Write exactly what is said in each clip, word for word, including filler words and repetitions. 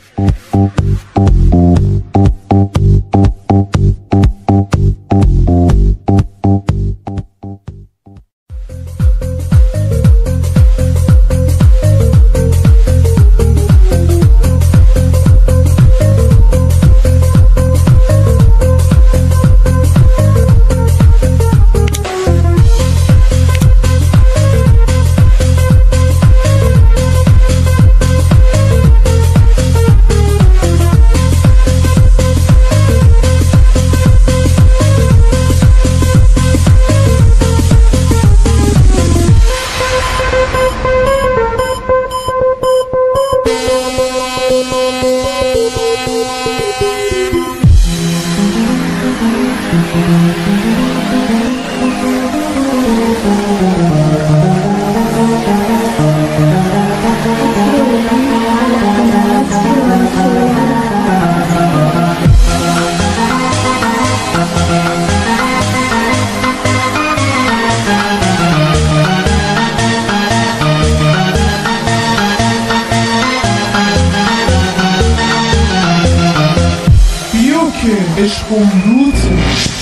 عشق امروزه.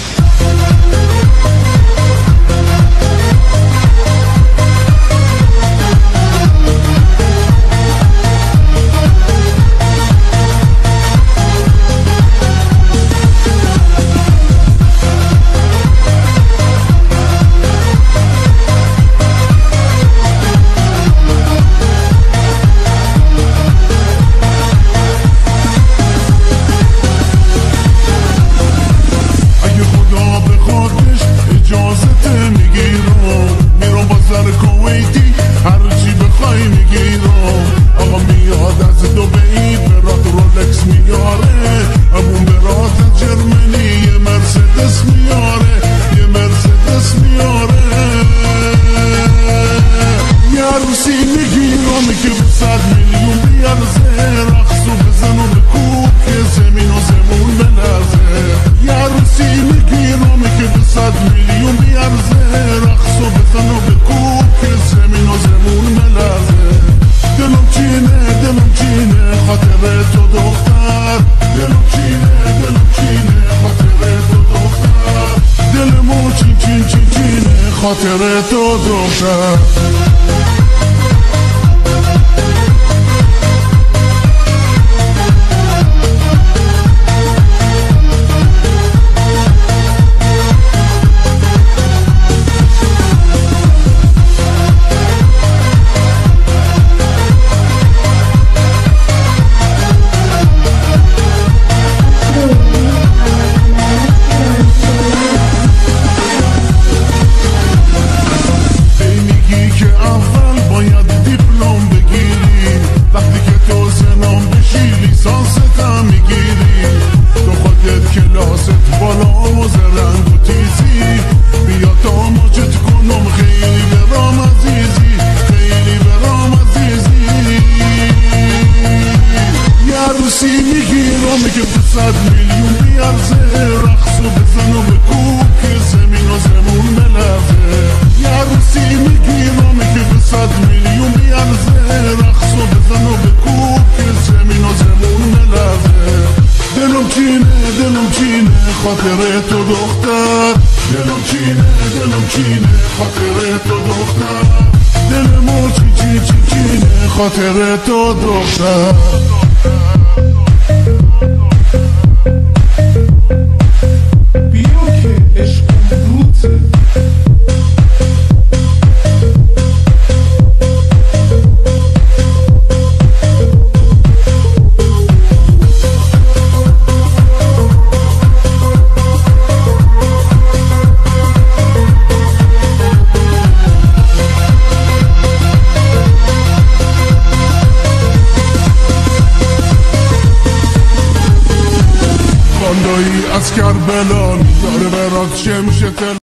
خاطر تو دختر صد میلیون بیارزه رقص و بزن و بکوب که زمین و زمون ملرزه یه روسی میگیرم که به صد میلیون بیارزه رقص و بزن و بکوب که زمین و زمون ملرزه دلم چینه دلم چینه خاطر تو دختر دلم چینه دلم چینه خاطر تو دختر دلمو چی چی چی چینه خاطر تو دختر از کربلا داره برات شمشت